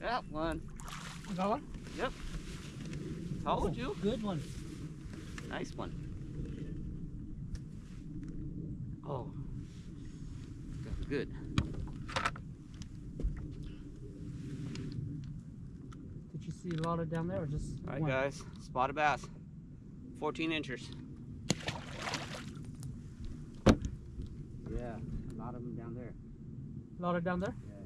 Got one. You got one? Yep. Told you. Good one. Nice one. Oh. Good. Did you see a lot of down there or just All right, one? guys. Spotted bass. 14 inches. Yeah, a lot of them down there. A lot of down there? Yeah.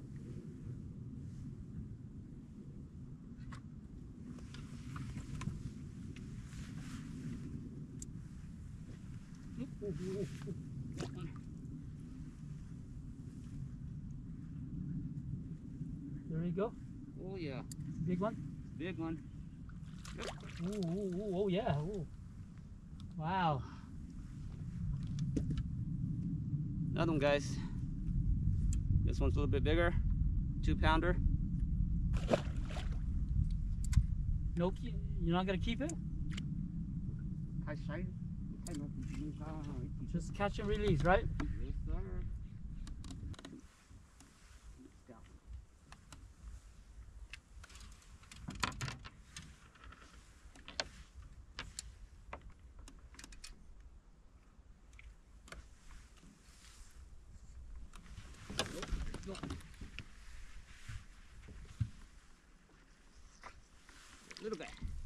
There you go. Oh yeah. Big one? Big one. Yep. Ooh, oh yeah. Ooh. Wow. Another one, guys. This one's a little bit bigger. 2-pounder. No, you're not gonna keep it? Just catch and release, right? Yes, sir. Little bit.